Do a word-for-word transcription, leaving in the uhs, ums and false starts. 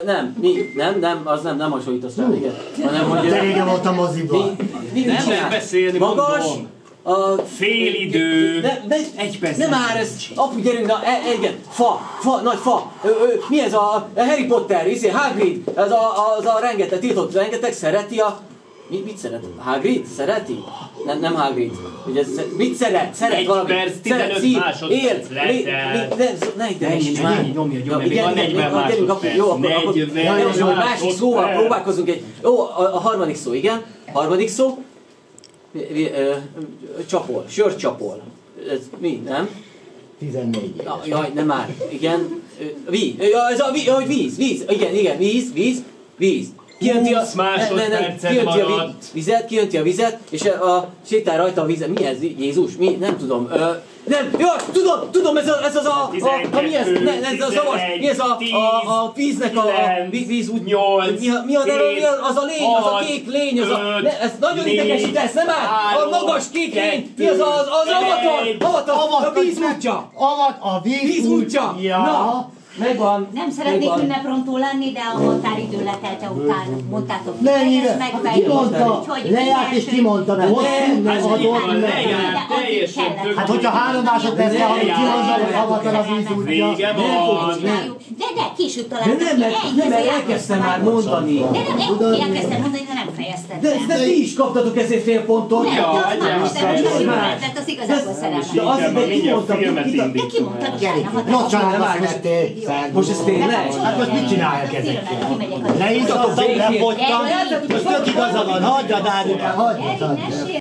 nem, mi, nem, nem, az nem, nem hasonlítasz rá, igen. Hanem, hogy... De régen voltam moziban. Mi, mi, nem lehet beszélni, magas, mondom. A... Félidő. De, de, egy perc. nem már ez, apu gyerünk, na, e, igen, fa, fa, nagy fa. Ö, ö, mi ez a, a Harry Potter, izé, Hagrid, ez a, az a rengeteg, tiltott, rengeteg szereti a... Mit, mit szeret? Hagrid? Szereti? Nem, nem Hagrid. Ugye, mit szeret? Szeret egy valami. perc, tizenöt másodperc letelt. Ne idegesíts már. Nyomja, nyomja, még van negyven másodperc. Jó, akkor másik szóval próbálkozunk egy... Jó, a harmadik szó, igen. Harmadik szó. Csapol, sörcsapol. Ez mi, nem? tizennégy éves. Jaj, nem már. Igen. Víz. Ez a víz, víz, víz. Igen, igen, víz, víz, víz. Kijönti a, másodpercet maradt. Vizet, kijönti a vizet, és a, a sétál rajta a vizet. Mi ez, Jézus? Mi? Nem tudom. Ö, nem, jó, tudom, tudom, ez, a, ez az a, a, a mi ez, ne, ez a zavas, mi ez a, a, a víznek a, a víz úgy, nyolc, mi, mi, a, mi az a lény, az a kék lény, az a, ne, ez nagyon idegesít, ez nem áll, a magas kék lény, mi az az, az avatar, avatar, a vízútja, a vízútja, na. Megvan. Nem szeretnék ünneprontó lenni, de a határidő letelte után mondtátok, hogy mennyire? meg Ki mondta? Lejárt és ki mondta, de hosszú nem adott meg. Hát hogyha három másodpercre, ha kimondta, hogy avatar a vízútja. Vége van. De de később találtam. De nem, nem, mert elkezdtem már mondani. De nem, elkezdtem mondani, de nem fejeztem. De, de ti is kaptatok ezért fél pontot. Nem, de az más, de most nem tehát az igazából szerelmes. De az, de ki mondta, de ki mondta, hogy Nagy családba születtél. Most ez tényleg? Hát most mit csináljak ezekkel? Leízadtam, lefogytam, most tök igaza van, hagyjad Árikám, hagyjad.